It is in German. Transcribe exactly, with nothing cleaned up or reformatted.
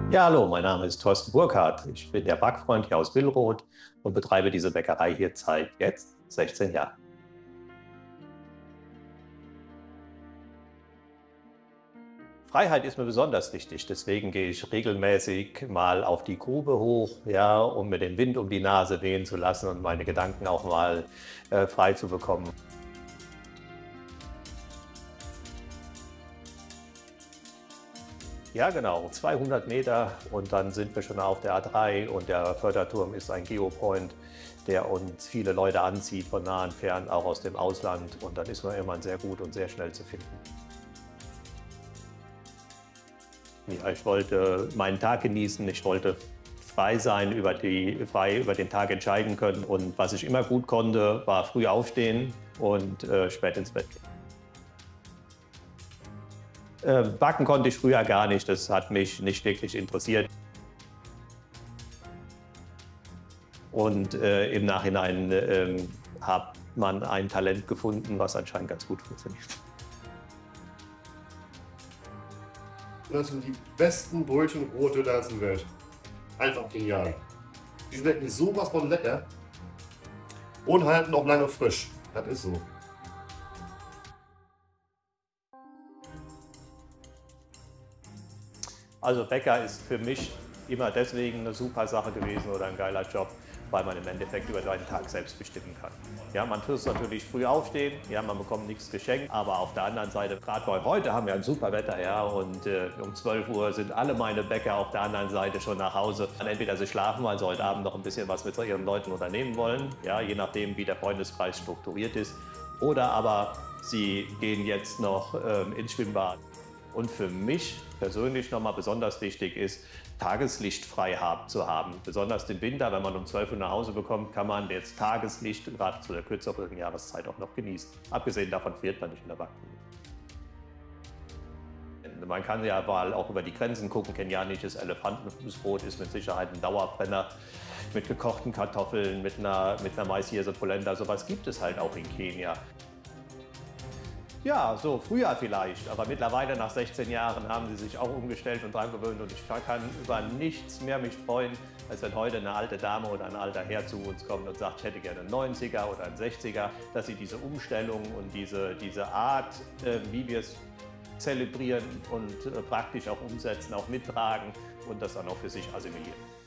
Ja, hallo, mein Name ist Thorsten Burkhardt. Ich bin der Backfreund hier aus Billroth und betreibe diese Bäckerei hier seit jetzt sechzehn Jahren. Freiheit ist mir besonders wichtig, deswegen gehe ich regelmäßig mal auf die Grube hoch, ja, um mir den Wind um die Nase wehen zu lassen und meine Gedanken auch mal äh, frei zu bekommen. Ja, genau, zweihundert Meter und dann sind wir schon auf der A drei und der Förderturm ist ein Geopoint, der uns viele Leute anzieht, von nah und fern, auch aus dem Ausland, und dann ist man immer sehr gut und sehr schnell zu finden. Ja, ich wollte meinen Tag genießen, ich wollte frei sein, über, die, frei über den Tag entscheiden können, und was ich immer gut konnte, war früh aufstehen und äh, spät ins Bett gehen. Äh, backen konnte ich früher gar nicht, das hat mich nicht wirklich interessiert. Und äh, im Nachhinein äh, hat man ein Talent gefunden, was anscheinend ganz gut funktioniert. Das sind die besten Brötchenbrote der ganzen Welt. Einfach genial. Die schmecken sowas von lecker und halten auch lange frisch. Das ist so. Also Bäcker ist für mich immer deswegen eine super Sache gewesen oder ein geiler Job, weil man im Endeffekt über seinen Tag selbst bestimmen kann. Ja, man muss natürlich früh aufstehen, ja, man bekommt nichts geschenkt, aber auf der anderen Seite, gerade bei heute haben wir ein super Wetter, ja, und äh, um zwölf Uhr sind alle meine Bäcker auf der anderen Seite schon nach Hause. Entweder sie schlafen, weil sie heute Abend noch ein bisschen was mit ihren Leuten unternehmen wollen, ja, je nachdem, wie der Freundeskreis strukturiert ist, oder aber sie gehen jetzt noch ähm, ins Schwimmbad. Und für mich persönlich nochmal besonders wichtig ist, Tageslicht frei haben, zu haben. Besonders im Winter, wenn man um zwölf Uhr nach Hause bekommt, kann man jetzt Tageslicht gerade zu der kürzeren Jahreszeit auch noch genießen. Abgesehen davon friert man nicht in der Backmiete. Man kann ja mal auch über die Grenzen gucken. Kenianisches Elefantenfußbrot ist mit Sicherheit ein Dauerbrenner. Mit gekochten Kartoffeln, mit einer, mit einer Maishirse Polenta. Sowas gibt es halt auch in Kenia. Ja, so früher vielleicht, aber mittlerweile nach sechzehn Jahren haben sie sich auch umgestellt und dran gewöhnt, und ich kann über nichts mehr mich freuen, als wenn heute eine alte Dame oder ein alter Herr zu uns kommt und sagt, ich hätte gerne einen neunziger oder einen sechziger, dass sie diese Umstellung und diese, diese Art, äh, wie wir es zelebrieren und äh, praktisch auch umsetzen, auch mittragen und das dann auch für sich assimilieren.